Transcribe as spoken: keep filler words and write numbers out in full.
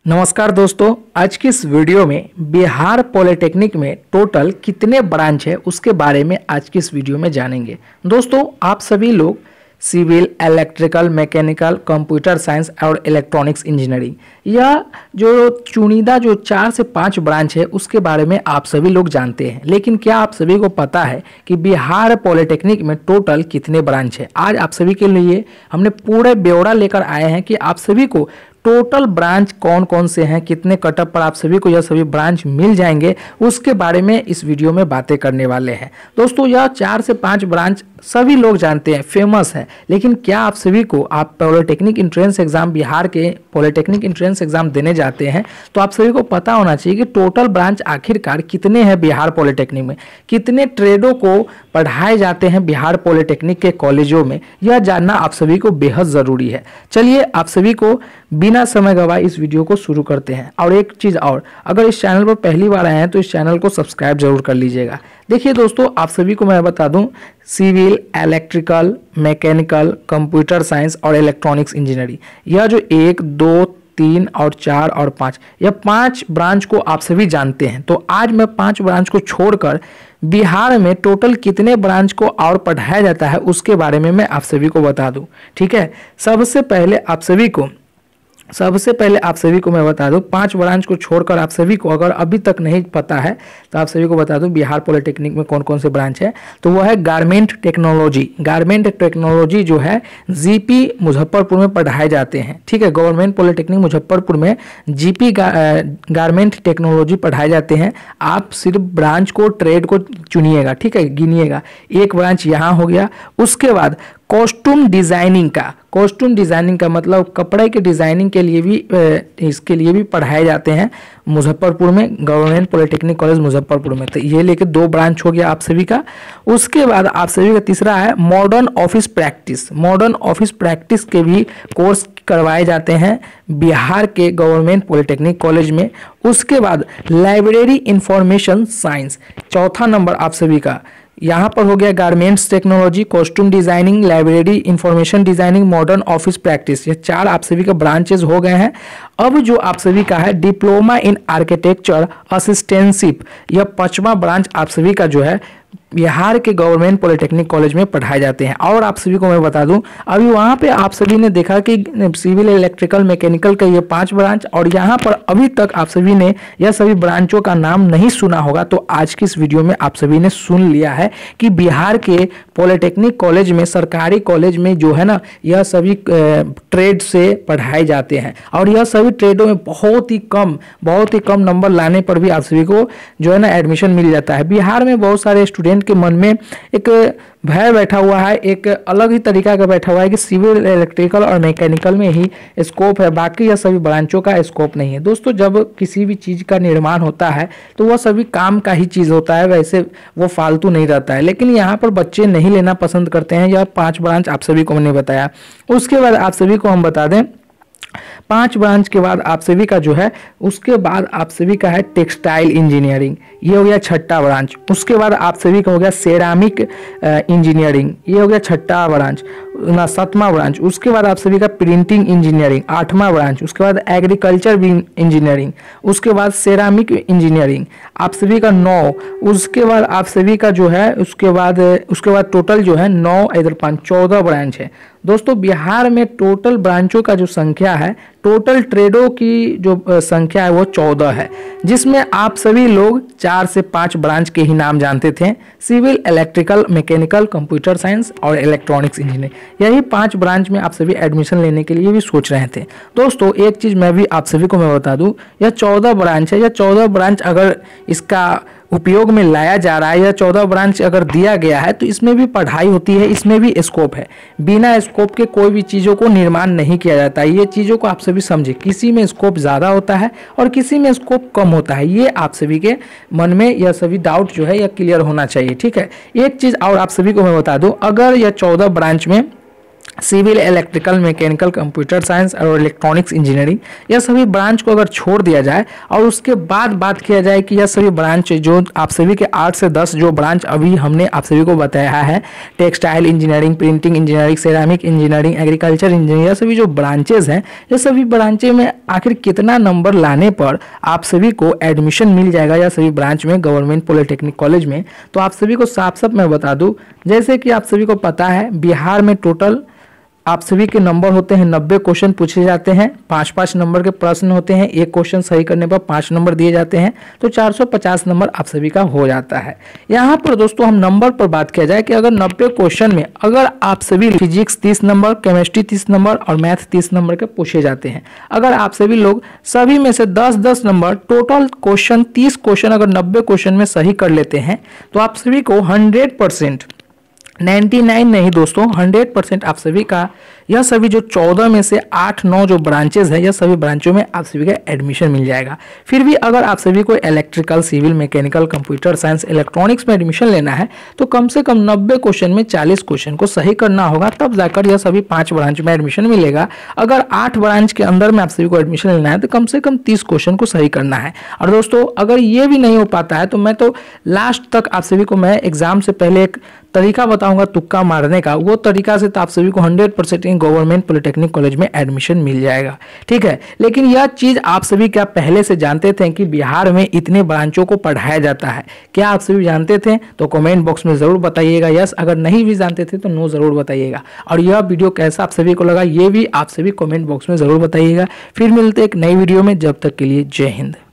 नमस्कार दोस्तों, आज की इस वीडियो में बिहार पॉलिटेक्निक में टोटल कितने ब्रांच है उसके बारे में आज की इस वीडियो में जानेंगे। दोस्तों, आप सभी लोग civil, electrical, mechanical, computer science और इलेक्ट्रॉनिक्स इंजीनियरिंग या जो चुनिंदा जो चार से पाँच ब्रांच है उसके बारे में आप सभी लोग जानते हैं। लेकिन क्या आप सभी को पता है कि बिहार पॉलिटेक्निक में टोटल कितने ब्रांच है? आज आप सभी के लिए हमने पूरे ब्यौरा लेकर आए हैं कि आप सभी को टोटल ब्रांच कौन कौन से हैं, कितने कटअप पर आप सभी को यह सभी ब्रांच मिल जाएंगे, उसके बारे में इस वीडियो में बातें करने वाले हैं। दोस्तों, यह चार से पाँच ब्रांच सभी लोग जानते हैं, फेमस है। लेकिन क्या आप सभी को, आप पॉलिटेक्निक एंट्रेंस एग्जाम, बिहार के पॉलिटेक्निक एंट्रेंस एग्जाम देने जाते हैं तो आप सभी को पता होना चाहिए कि टोटल ब्रांच आखिरकार कितने हैं बिहार पॉलिटेक्निक में, कितने ट्रेडों को पढ़ाए जाते हैं बिहार पॉलिटेक्निक के कॉलेजों में। यह जानना आप सभी को बेहद ज़रूरी है। चलिए आप सभी को बिना समय गवाए इस वीडियो को शुरू करते हैं। और एक चीज़ और, अगर इस चैनल पर पहली बार आए हैं तो इस चैनल को सब्सक्राइब जरूर कर लीजिएगा। देखिए दोस्तों, आप सभी को मैं बता दूं, civil, electrical, mechanical, computer science और इलेक्ट्रॉनिक्स इंजीनियरिंग, यह जो एक, दो, तीन और चार और पाँच, यह पांच ब्रांच को आप सभी जानते हैं। तो आज मैं पांच ब्रांच को छोड़कर बिहार में टोटल कितने ब्रांच को और पढ़ाया जाता है उसके बारे में मैं आप सभी को बता दूं। ठीक है, सबसे पहले आप सभी को सबसे पहले आप सभी को मैं बता दूं, पांच ब्रांच को छोड़कर आप सभी को अगर अभी तक नहीं पता है तो आप सभी को बता दूं बिहार पॉलिटेक्निक में कौन कौन से ब्रांच है। तो वो है गारमेंट टेक्नोलॉजी। गारमेंट टेक्नोलॉजी जो है जीपी मुजफ्फरपुर में पढ़ाए जाते हैं। ठीक है, गवर्नमेंट पॉलिटेक्निक मुजफ्फरपुर में जीपी गारमेंट टेक्नोलॉजी पढ़ाए जाते हैं। आप सिर्फ ब्रांच को, ट्रेड को चुनिएगा, ठीक है, गिनिएगा। एक ब्रांच यहाँ हो गया। उसके बाद कॉस्ट्यूम डिजाइनिंग का, कॉस्ट्यूम डिजाइनिंग का मतलब कपड़े के डिजाइनिंग के लिए भी, इसके लिए भी पढ़ाए जाते हैं मुजफ्फरपुर में, गवर्नमेंट पॉलिटेक्निक कॉलेज मुजफ्फरपुर में। तो ये लेके दो ब्रांच हो गया आप सभी का। उसके बाद आप सभी का तीसरा है modern office practice. Modern office practice के भी कोर्स करवाए जाते हैं बिहार के गवर्नमेंट पॉलिटेक्निक कॉलेज में। उसके बाद लाइब्रेरी इंफॉर्मेशन साइंस, चौथा नंबर आप सभी का यहाँ पर हो गया। Garments technology, costume designing, library information designing, modern office practice, ये चार आप सभी का ब्रांचेस हो गए हैं। अब जो आप सभी का है डिप्लोमा इन आर्किटेक्चर असिस्टेंटशिप, यह पांचवा ब्रांच आप सभी का जो है बिहार के गवर्नमेंट पॉलिटेक्निक कॉलेज में पढ़ाए जाते हैं। और आप सभी को मैं बता दूं, अभी वहाँ पे आप सभी ने देखा कि सिविल, इलेक्ट्रिकल, मैकेनिकल का ये पांच ब्रांच, और यहाँ पर अभी तक आप सभी ने यह सभी ब्रांचों का नाम नहीं सुना होगा। तो आज की इस वीडियो में आप सभी ने सुन लिया है कि बिहार के पॉलिटेक्निक कॉलेज में, सरकारी कॉलेज में जो है ना, यह सभी ट्रेड से पढ़ाए जाते हैं। और यह सभी ट्रेडों में बहुत ही कम बहुत ही कम नंबर लाने पर भी आप सभी को जो है ना एडमिशन मिल जाता है। बिहार में बहुत सारे स्टूडेंट के मन में एक भय बैठा हुआ है, एक अलग ही तरीका का बैठा हुआ है कि सिविल, इलेक्ट्रिकल और मैकेनिकल में ही स्कोप है, बाकी यह सभी ब्रांचों का स्कोप नहीं है। दोस्तों, जब किसी भी चीज़ का निर्माण होता है तो वह सभी काम का ही चीज़ होता है, वैसे वो फालतू नहीं रहता है। लेकिन यहाँ पर बच्चे नहीं लेना पसंद करते हैं। यह पांच ब्रांच आप सभी को मैंने बताया। उसके बाद आप सभी को हम बता दें, पांच ब्रांच के बाद आप सभी का जो है, उसके बाद आप सभी का है टेक्सटाइल इंजीनियरिंग, ये हो गया छठा ब्रांच। उसके बाद आप सभी का हो गया सेरामिक इंजीनियरिंग, ये हो गया छठा ब्रांच, ना सातवां ब्रांच। उसके बाद आप सभी का प्रिंटिंग इंजीनियरिंग, आठवां ब्रांच। उसके बाद एग्रीकल्चर इंजीनियरिंग, उसके बाद सेरामिक इंजीनियरिंग आप सभी का नौ। उसके बाद आप सभी का जो है, उसके बाद उसके बाद टोटल जो है नौ, इधर पाँच, चौदह ब्रांच है। दोस्तों, बिहार में टोटल ब्रांचों का जो संख्या है, टोटल ट्रेडों की जो संख्या है वो चौदह है, जिसमें आप सभी लोग चार से पाँच ब्रांच के ही नाम जानते थे, civil, electrical, mechanical, computer science और इलेक्ट्रॉनिक्स इंजीनियरिंग। यही पांच ब्रांच में आप सभी एडमिशन लेने के लिए भी सोच रहे थे। दोस्तों, एक चीज़ मैं भी आप सभी को मैं बता दूं, यह चौदह ब्रांच है। यह चौदह ब्रांच अगर इसका उपयोग में लाया जा रहा है, या चौदह ब्रांच अगर दिया गया है, तो इसमें भी पढ़ाई होती है, इसमें भी स्कोप है। बिना स्कोप के कोई भी चीज़ों को निर्माण नहीं किया जाता है। ये चीज़ों को आप सभी समझे, किसी में स्कोप ज़्यादा होता है और किसी में स्कोप कम होता है। ये आप सभी के मन में यह सभी डाउट जो है यह क्लियर होना चाहिए। ठीक है, एक चीज़ और आप सभी को मैं बता दूँ, अगर यह चौदह ब्रांच में civil, electrical, mechanical, computer science और इलेक्ट्रॉनिक्स इंजीनियरिंग, यह सभी ब्रांच को अगर छोड़ दिया जाए और उसके बाद बात किया जाए कि यह सभी ब्रांच जो आप सभी के आठ से दस जो ब्रांच अभी हमने आप सभी को बताया है, textile engineering, printing engineering, ceramic engineering, agriculture engineering, यह सभी जो ब्रांचेज हैं, ये सभी ब्रांचें में आखिर कितना नंबर लाने पर आप सभी को एडमिशन मिल जाएगा या सभी ब्रांच में गवर्नमेंट पॉलिटेक्निक कॉलेज में। तो आप सभी को साफ साफ मैं बता दूं, जैसे कि आप सभी को पता है बिहार में टोटल आप सभी के नंबर होते हैं नब्बे क्वेश्चन पूछे जाते हैं, पाँच पाँच नंबर के प्रश्न होते हैं, एक क्वेश्चन सही करने पर पाँच नंबर दिए जाते हैं, तो चार सौ पचास नंबर आप सभी का हो जाता है। यहाँ पर दोस्तों हम नंबर पर बात किया जाए कि अगर नब्बे क्वेश्चन में अगर आप सभी फिजिक्स तीस नंबर, केमिस्ट्री तीस नंबर और मैथ तीस नंबर के पूछे जाते हैं, अगर आप सभी लोग सभी में से दस दस नंबर टोटल क्वेश्चन तीस क्वेश्चन अगर नब्बे क्वेश्चन में सही कर लेते हैं तो आप सभी को हंड्रेड परसेंट निन्यानवे नहीं दोस्तों हंड्रेड परसेंट आप सभी का यह सभी जो चौदह में से आठ नौ जो ब्रांचेज हैं, यह सभी ब्रांचों में आप सभी का एडमिशन मिल जाएगा। फिर भी अगर आप सभी को electrical, civil, mechanical, computer science, electronics में एडमिशन लेना है तो कम से कम नब्बे क्वेश्चन में चालीस क्वेश्चन को सही करना होगा, तब जाकर यह सभी पाँच ब्रांच में एडमिशन मिलेगा। अगर आठ ब्रांच के अंदर में आप सभी को एडमिशन लेना है तो कम से कम तीस क्वेश्चन को सही करना है। और दोस्तों अगर ये भी नहीं हो पाता है तो मैं तो लास्ट तक आप सभी को मैं एग्जाम से पहले एक तरीका बताऊंगा तुक्का मारने का, वो तरीका से तो आप सभी को hundred percent government polytechnic college में एडमिशन मिल जाएगा, ठीक है। लेकिन यह चीज आप सभी क्या पहले से जानते थे कि बिहार में इतने ब्रांचों को पढ़ाया जाता है? क्या आप सभी जानते थे? तो कमेंट बॉक्स में जरूर बताइएगा यस, अगर नहीं भी जानते थे तो नो जरूर बताइएगा। और यह वीडियो कैसा आप सभी को लगा ये भी आप सभी कमेंट बॉक्स में जरूर बताइएगा। फिर मिलते एक नई वीडियो में, जब तक के लिए जय हिंद।